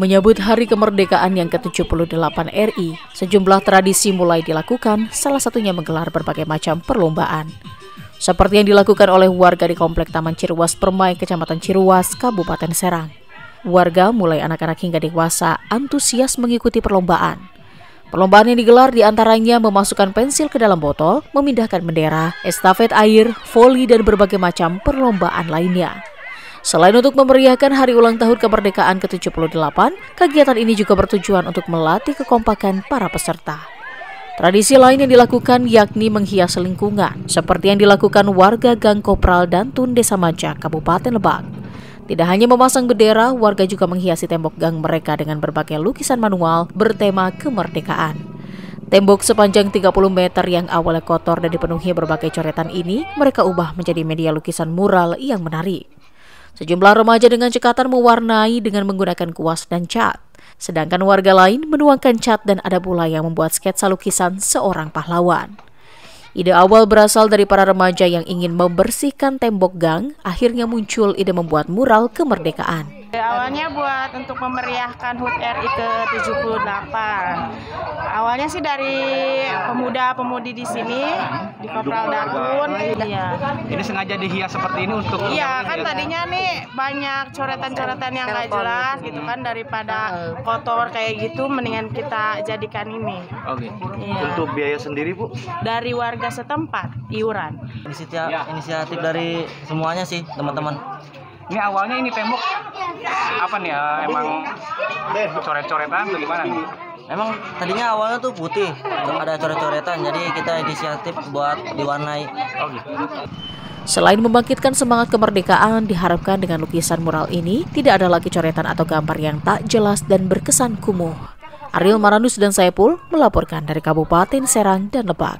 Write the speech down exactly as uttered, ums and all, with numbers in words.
Menyambut Hari Kemerdekaan yang ke tujuh puluh delapan R I, sejumlah tradisi mulai dilakukan, salah satunya menggelar berbagai macam perlombaan. Seperti yang dilakukan oleh warga di Komplek Taman Ciruas Permai, Kecamatan Ciruas, Kabupaten Serang. Warga, mulai anak-anak hingga dewasa, antusias mengikuti perlombaan. Perlombaan yang digelar diantaranya memasukkan pensil ke dalam botol, memindahkan bendera, estafet air, voli, dan berbagai macam perlombaan lainnya. Selain untuk memeriahkan hari ulang tahun kemerdekaan ke tujuh puluh delapan, kegiatan ini juga bertujuan untuk melatih kekompakan para peserta. Tradisi lain yang dilakukan yakni menghias lingkungan, seperti yang dilakukan warga Gang Kopral Dantun, Desa Maja, Kabupaten Lebak. Tidak hanya memasang bendera, warga juga menghiasi tembok gang mereka dengan berbagai lukisan manual bertema kemerdekaan. Tembok sepanjang tiga puluh meter yang awalnya kotor dan dipenuhi berbagai coretan ini, mereka ubah menjadi media lukisan mural yang menarik. Sejumlah remaja dengan cekatan mewarnai dengan menggunakan kuas dan cat. Sedangkan warga lain menuangkan cat dan ada pula yang membuat sketsa lukisan seorang pahlawan. Ide awal berasal dari para remaja yang ingin membersihkan tembok gang, akhirnya muncul ide membuat mural kemerdekaan. Awalnya buat untuk memeriahkan H U T R I ke tujuh puluh delapan. Awalnya sih dari pemuda-pemudi di sini, di Kopral Dantun. Iya. Ini sengaja dihias seperti ini untuk... Iya, kan tadinya nih banyak coretan-coretan yang nggak jelas gitu kan, daripada kotor kayak gitu, mendingan kita jadikan ini. Oke. Iya. Untuk biaya sendiri, Bu? Dari warga setempat, iuran. Inisiatif, inisiatif dari semuanya sih, teman-teman. Ini awalnya ini tembok apa nih ya, emang coret-coretan atau gimana nih? Emang tadinya awalnya tuh putih, ada coret-coretan, jadi kita inisiatif buat diwarnai. Oh gitu. Selain membangkitkan semangat kemerdekaan, diharapkan dengan lukisan mural ini tidak ada lagi coretan atau gambar yang tak jelas dan berkesan kumuh. Ariel Maranus dan Saipul melaporkan dari Kabupaten Serang dan Lebak.